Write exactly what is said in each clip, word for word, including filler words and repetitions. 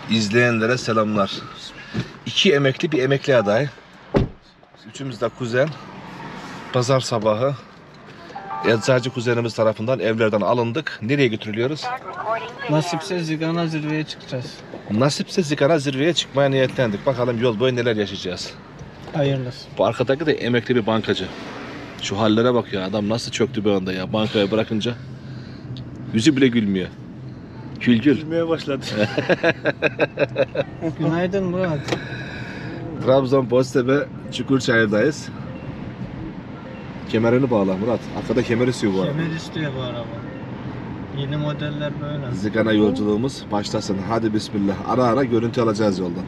İzleyenlere selamlar. İki emekli bir emekli aday. Üçümüz de kuzen. Pazar sabahı eczacı kuzenimiz tarafından evlerden alındık. Nereye götürülüyoruz? Nasipse Zigana zirveye çıkacağız. Nasipse Zigana zirveye çıkmaya niyetlendik. Bakalım yol boyu neler yaşayacağız. Hayırlısı. Bu arkadaki de emekli bir bankacı. Şu hallere bak ya, adam nasıl çöktü bir anda ya, bankaya bırakınca. Yüzü bile gülmüyor. Gül gül. Gülmeye başladı. Günaydın Murat. Trabzon Boztepe Çukurçayır'dayız. Kemerini bağla Murat. Arkada kemer istiyor bu araba. Kemer istiyor bu araba. Yeni modeller böyle. Zigana yolculuğumuz başlasın. Hadi bismillah. Ara ara görüntü alacağız yoldan.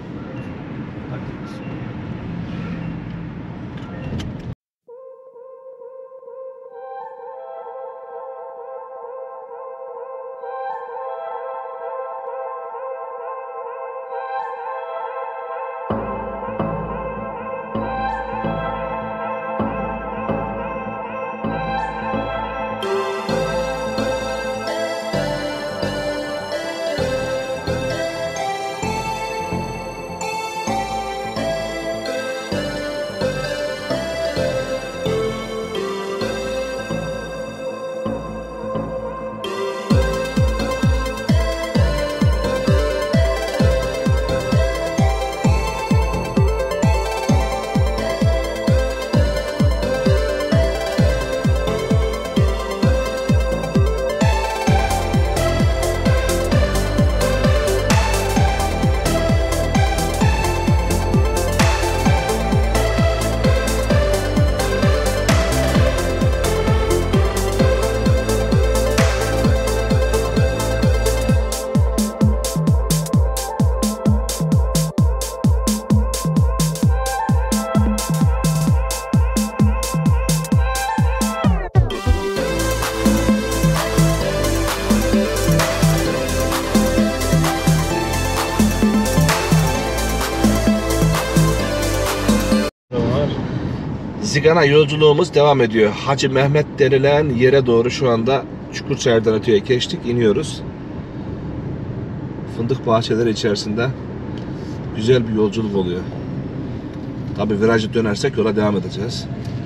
Zigana yolculuğumuz devam ediyor. Hacı Mehmet denilen yere doğru şu anda Çukurçayır'dan öteye geçtik, iniyoruz. Fındık bahçeleri içerisinde güzel bir yolculuk oluyor. Tabi virajı dönersek yola devam edeceğiz.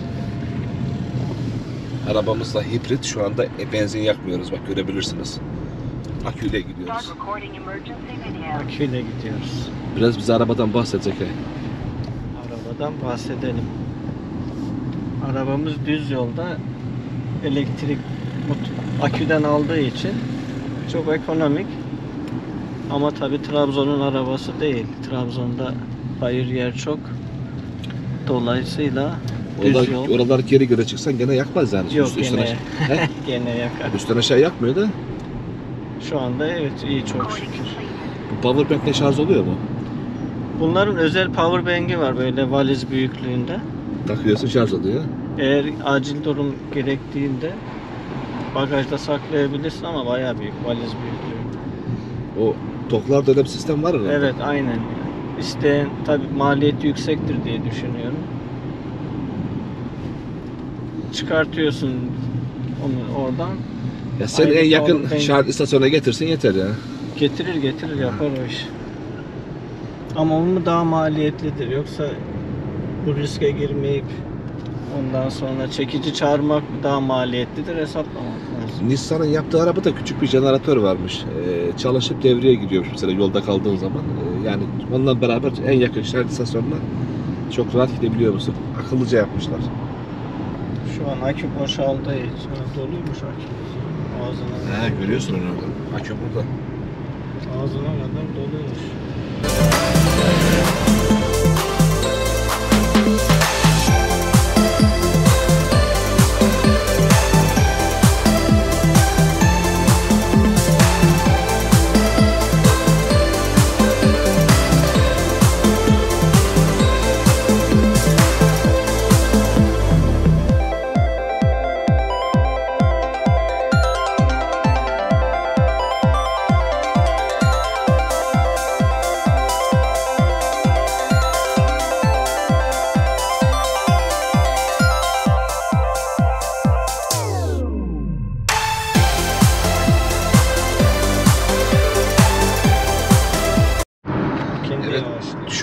Arabamız da hibrit, şu anda benzin yakmıyoruz, bak görebilirsiniz. Aküyle gidiyoruz. Aküyle gidiyoruz. Biraz bize arabadan bahsedecek. Arabadan bahsedelim. Arabamız düz yolda elektrik aküden aldığı için çok ekonomik. Ama tabi Trabzon'un arabası değil. Trabzon'da bayır yer çok. Dolayısıyla düz Oralar, yol. oralar geri göre çıksan gene yakmaz yani. Yok, Üst, üstten gene, aşağı, gene yakar. üstten aşağı yakmıyor da. Şu anda evet, iyi çok şükür. Bu powerbank'le şarj oluyor mu? Bunların özel powerbank'i var böyle valiz büyüklüğünde. Takıyorsun, şarj oluyor. Eğer acil durum gerektiğinde bagajda saklayabilirsin ama bayağı büyük, valiz büyüklüğünde. O toklarda öyle bir sistem var herhalde. Evet, aynen. İsteyen tabi maliyeti yüksektir diye düşünüyorum. Çıkartıyorsun onu oradan. Ya sen Aynı en yakın powerbank- şarj istasyonuna getirsin yeter ya. Getirir getirir yapar o iş. Ama onun daha maliyetlidir. Yoksa bu riske girmeyip ondan sonra çekici çağırmak daha maliyetlidir, hesaplamak lazım. Nissan'ın yaptığı arabada küçük bir jeneratör varmış. Ee, çalışıp devreye giriyormuş mesela yolda kaldığın zaman. Ee, yani onunla beraber en yakın şarj istasyonuna çok rahat gidebiliyor musun? Akıllıca yapmışlar. Şu an akü boşaldığı için doluymuş akü. Ağzına. He, görüyorsun onu orada. Akü burada. Ağzına kadar doluymuş.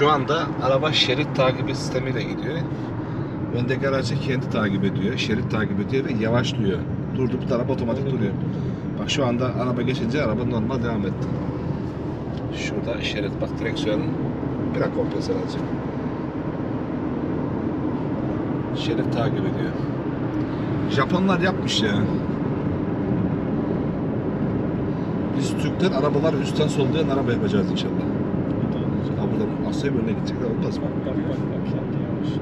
Şu anda araba şerit takibi sistemiyle gidiyor. Öndeki aracı kendi takip ediyor, şerit takip ediyor ve yavaşlıyor. Durdu bu araba otomatik duruyor. Bak şu anda araba geçince araba normal devam etti. Şurada şerit bak, direksiyonun bir kompresör alacak. Şerit takip ediyor. Japonlar yapmış ya. Biz Türkler arabalar üstten soldan araba yapacağız inşallah. Ha buradan Asya'ya önüne gidecekler, olmaz mı? Bak bak bak bak sen de yavaş.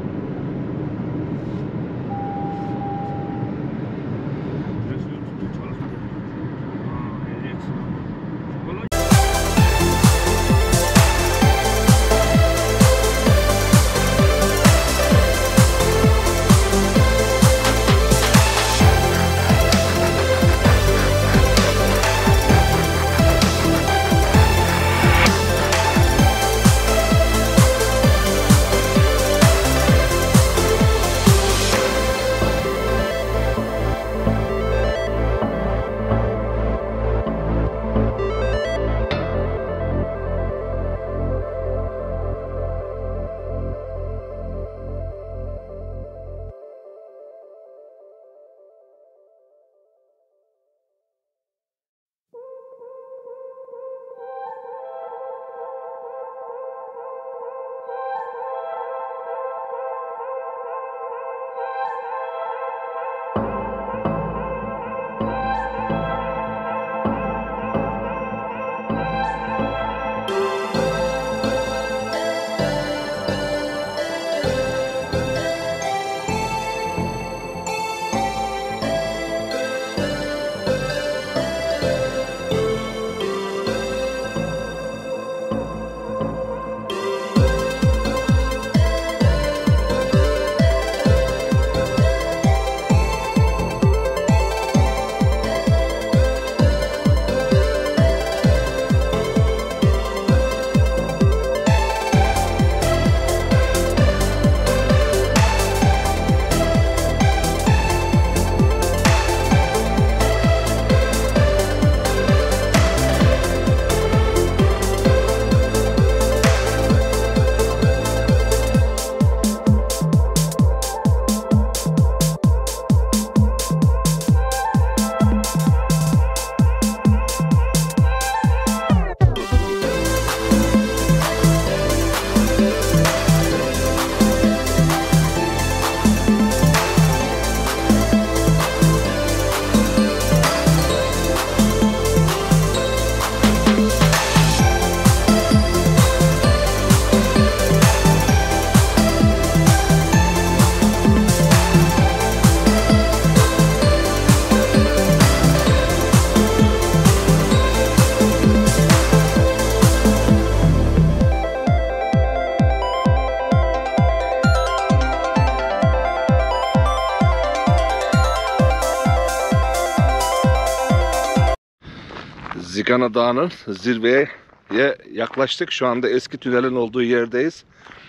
Zigana Dağı'nın zirveye yaklaştık. Şu anda eski tünelin olduğu yerdeyiz.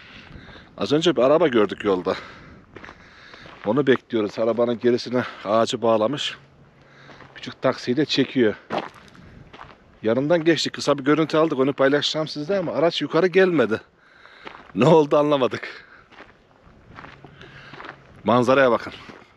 Az önce bir araba gördük yolda. Onu bekliyoruz. Arabanın gerisine ağacı bağlamış. Küçük taksiyle çekiyor. Yanından geçtik. Kısa bir görüntü aldık. Onu paylaşacağım sizle ama araç yukarı gelmedi. Ne oldu anlamadık. Manzaraya bakın.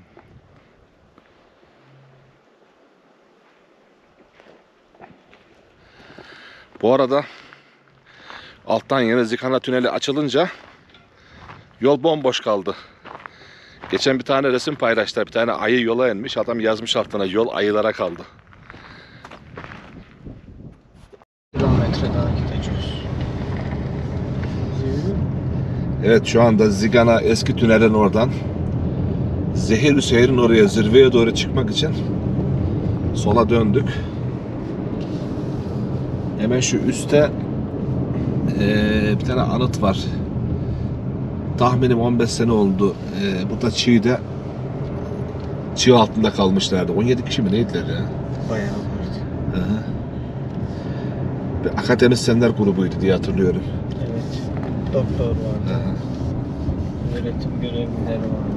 Bu arada alttan yine Zigana Tüneli açılınca yol bomboş kaldı. Geçen bir tane resim paylaştılar. Bir tane ayı yola inmiş. Adam yazmış altına, yol ayılara kaldı. Kilometre daha gideceğiz. Evet, şu anda Zigana eski tünelin oradan Zehir-i oraya, zirveye doğru çıkmak için sola döndük. Hemen şu üstte ee, bir tane anıt var. Tahminim on beş sene oldu. Ee, burada çiğde çığ altında kalmışlardı. on yedi kişi mi neydiler ya? Bayağı vardı. Bir akademisyenler grubuydu diye hatırlıyorum. Evet. Doktor vardı. Hı. Öğretim görevlileri vardı.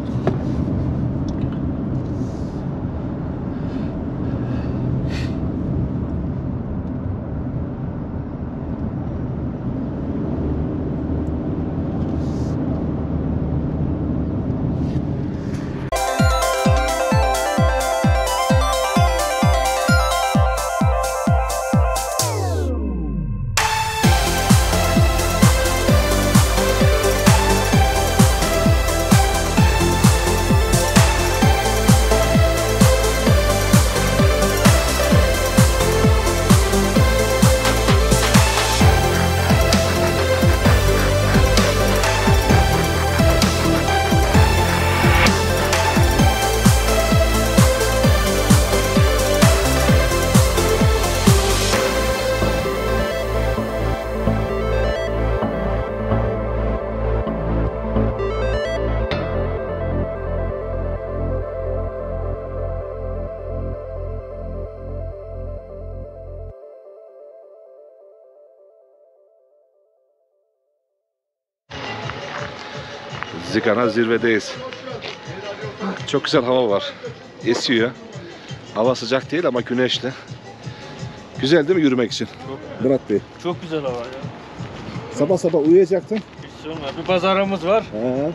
Zigana zirvedeyiz. Çok güzel hava var. Esiyor. Hava sıcak değil ama güneşli. Güzel değil mi yürümek için? Çok, Murat Bey. çok güzel hava ya. Sabah sabah uyuyacaktın. Hiç sorma. Bir pazarımız var. He.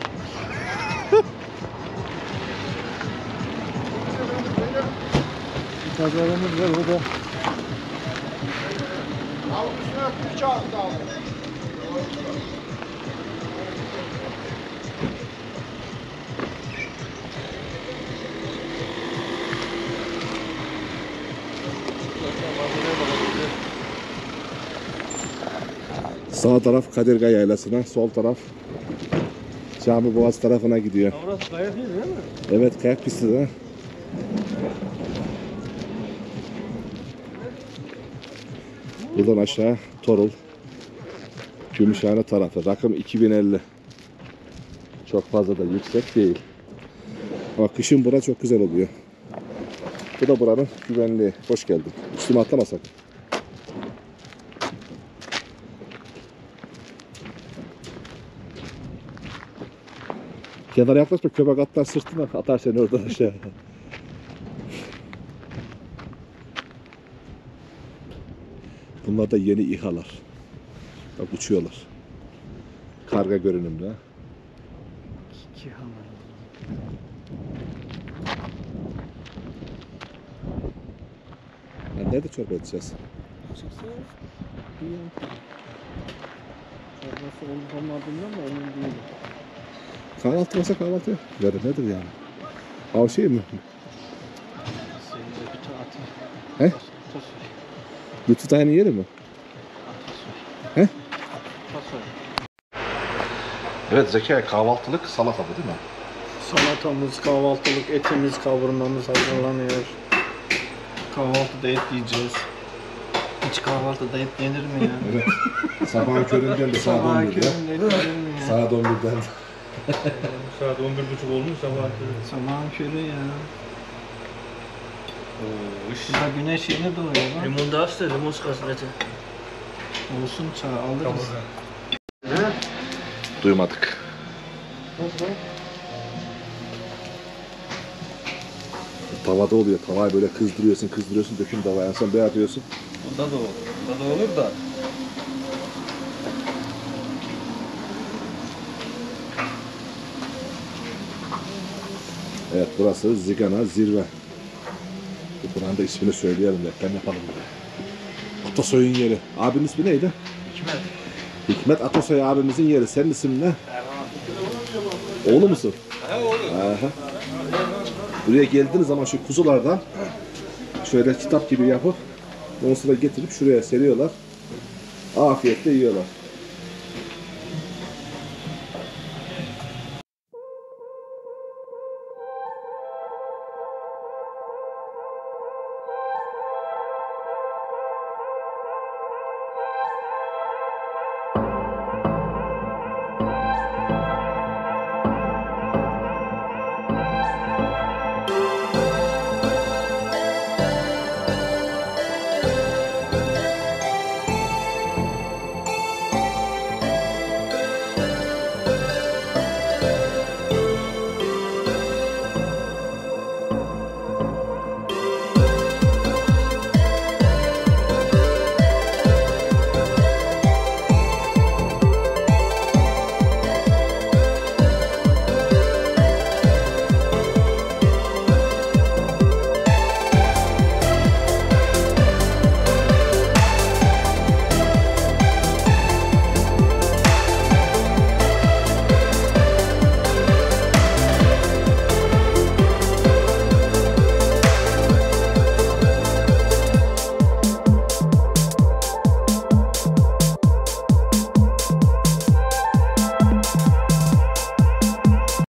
Bir pazarımız var o da. Sağ taraf Kadirga Yaylası'na, sol taraf Cami Boğaz tarafına gidiyor. Burası kayak değil mi? Evet, kayak pisti de. Buradan aşağı Torul, Gümüşhane tarafı. Rakım iki bin elli. Çok fazla da yüksek değil. Ama kışın bura çok güzel oluyor. Bu da buranın güvenliği. Hoş geldin. Üstüme atlamasak. Kenara yaklaşma, köpek atlar sırtına atar seni oradan aşağı. Bunlar da yeni İHA'lar. Bak uçuyorlar. Karga görünümlü. İki hamur. Ya nerede çorba edeceğiz? Çorbası olup olmadığından da emin değilim. Kahvaltı olsa kahvaltı verir. Nedir yani? Av şey mi? Senin de bir atı. He? Atasoy. Lütfü Dayı'nın yeri mi? Atasoy. He? Atasoy. Evet Zekai, kahvaltılık salata bu değil mi? Salatamız, kahvaltılık etimiz, kavurmamız hazırlanıyor. Kahvaltıda et yiyeceğiz. Hiç kahvaltıda et yenir mi ya? Evet. Sabahın köründen de saat on Sabah birde. köründe et yenir mi ya? Saat on birden. Saat on bir buçuk olmuş sabah. Sabahın körü ya. Oo, iş. Şurada güneş yeni doğuyor lan. Limon da hasta, limon kasveti. Olsun çağ alırız. Duymadık. Tavada oluyor. Tavayı böyle kızdırıyorsun, kızdırıyorsun, dökün tavaya. En son beyaz diyorsun. Bunda da olur. Bunda da olur da. Evet, burası Zigana Zirve. Buranın da ismini söyleyelim. Reklam yapalım. Atasoy'un yeri. Abinin ismi neydi? Hikmet. Hikmet Atasoy abimizin yeri. Senin ismin ne? Oğlu musun? He olur. Aha. Buraya geldiğiniz zaman şu kuzulardan şöyle kitap gibi yapıp onu sonra getirip şuraya seriyorlar. Afiyetle yiyorlar.